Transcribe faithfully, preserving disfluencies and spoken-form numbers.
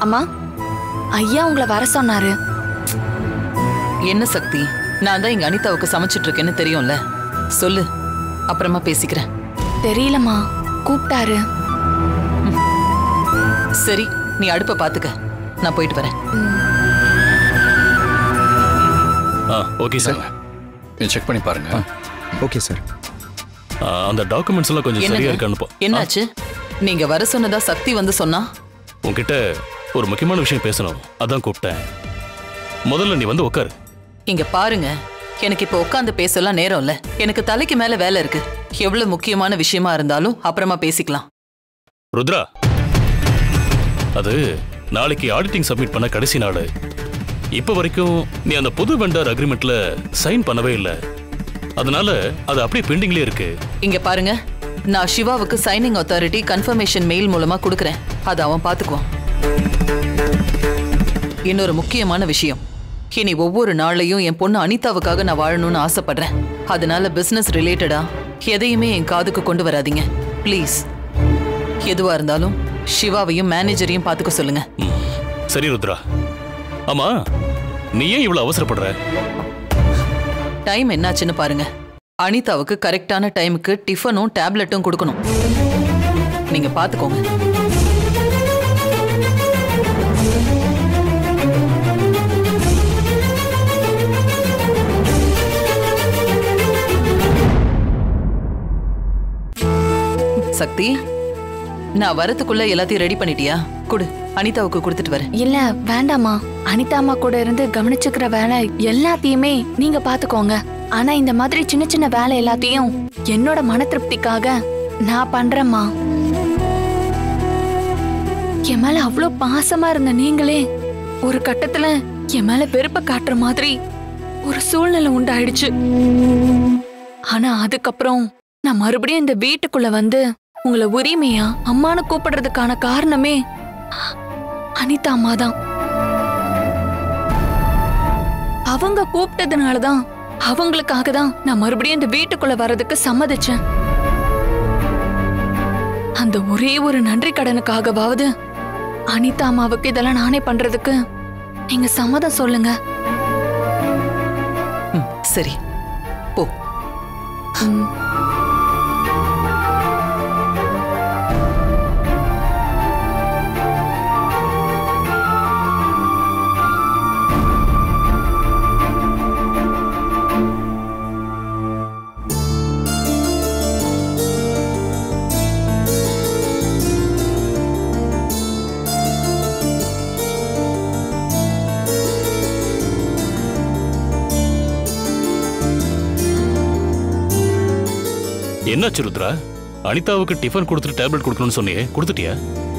அம்மா, ஐயா உங்களை வர சொன்னாரு. என்ன சக்தி? நான் தான் இங்க அனிதாவுக்கு சமைச்சிட்டு இருக்கேன்னு தெரியும்ல, சொல்லு, அப்புறமா பேசிக்கிறேன். தெரியலம்மா, கூப்பிட்டாரு. சரி, நீ அடுப்ப பாத்துக்க, நான் போயிட்டு வரேன். ஓகே சார், செக் பண்ணி பாருங்க. Okay sir. அந்த டாக்குமெண்ட்ஸ் எல்லாம் கொஞ்சம் சரியா இருக்கான்னு. என்னாச்சு? நீங்க வர சொன்னதா சக்தி வந்து சொன்னா? உன்கிட்ட ஒரு முக்கியமான விஷயம் பேசணும், அதான் கூப்பிட்டேன். முதல்ல நீ வந்து உட்காரு. இங்க பாருங்க, எனக்கு இப்ப உட்காந்து பேசலாம் நேரம் இல்ல. எனக்கு தலைக்கு மேல வேலை இருக்கு. எவ்வளவு முக்கியமான விஷயமா இருந்தாலும் அப்புறமா பேசிக்கலாம். ருத்ரா, அது நாளைக்கு ஆடிட்டிங் சப்மிட் பண்ண கடைசி நாள். இப்ப வரைக்கும் நீ அந்த புது வெண்டர் அக்ரிமெண்ட்ல சைன் பண்ணவே இல்லை. அதனால அது அப்படியே பெண்டிங்லயே இருக்கு. இங்க பாருங்க, நான் சிவாவுக்கு சைனிங் அத்தாரிட்டி கன்ஃபர்மேஷன் மெயில் மூலமா கொடுக்கறேன். அதை அவன் பாத்துக்குவான். இன்னொரு முக்கியமான விஷயம், இனி ஒவ்வொரு நாளையும் என் பொண்ணு அனிதாவுக்காக நான் வாழணும்னு ஆசைப்படுறேன். அதனால பிசினஸ் ரிலேட்டடா எதையுமே என் காதுக்கு கொண்டு வராதீங்க ப்ளீஸ். எதுவா இருந்தாலும் சிவாவையும் மேனேஜரையும் பாத்துக்க சொல்லுங்க. சரி ருத்ரா. ஆமா, நீ ஏன் இவ்வளவு அவசரப்படுற? டைம் என்னாச்சுன்னு பாருங்க. அனிதாவுக்கு கரெக்டான டைமுக்கு டிஃபனும் டேப்லெட்டும் கொடுக்கணும். நீங்க பாத்துக்கோங்க. சக்தி, நான் வரதுக்குள்ள எல்லாத்தையும் ரெடி பண்ணிட்டியா? குடு, அனிதாவுக்கு கொடுத்துட்டு வரேன். இல்ல வேண்டாமா, அனிதா அம்மா கூட இருந்து கவனிச்சுக்கிற வேலை எல்லாத்தையுமே நீங்க பாத்துக்கோங்க. ஆனா இந்த மாதிரி சின்ன சின்ன வேலை எல்லாத்தையும் என்னோட மன திருப்திக்காக நான் பண்றேம்மா. என் மேல அவ்வளோ பாசமா இருந்த நீங்களே ஒரு கட்டத்துல என் மேல வெறுப்ப காட்டுற மாதிரி ஒரு சூழ்நிலை உண்டாயிடுச்சு. ஆனா அதுக்கப்புறம் நான் மறுபடியும் இந்த வீட்டுக்குள்ள வந்து உங்களை உரிமையா அம்மானு கூப்பிடுறதுக்கான காரணமே அனிதா அம்மா தான். அவங்க கூப்பிட்டதுனாலதான், அவங்களுக்காக தான் நான் மறுபடியும் இந்த வீட்டுக்குள்ள வர்றதுக்கு சம்மதிச்சேன். அந்த ஒரே ஒரு நன்றி கடனுக்காகவாவது அனிதா அம்மாவுக்கு இதெல்லாம் நானே பண்றதுக்கு நீங்க சம்மதம் சொல்லுங்க. சரி, போ. என்னாச்சு ருத்ரா? அனிதாவுக்கு டிஃபன் கொடுத்துட்டு டேப்லெட் கொடுக்கணும்னு சொன்னியே, கொடுத்துட்டியா?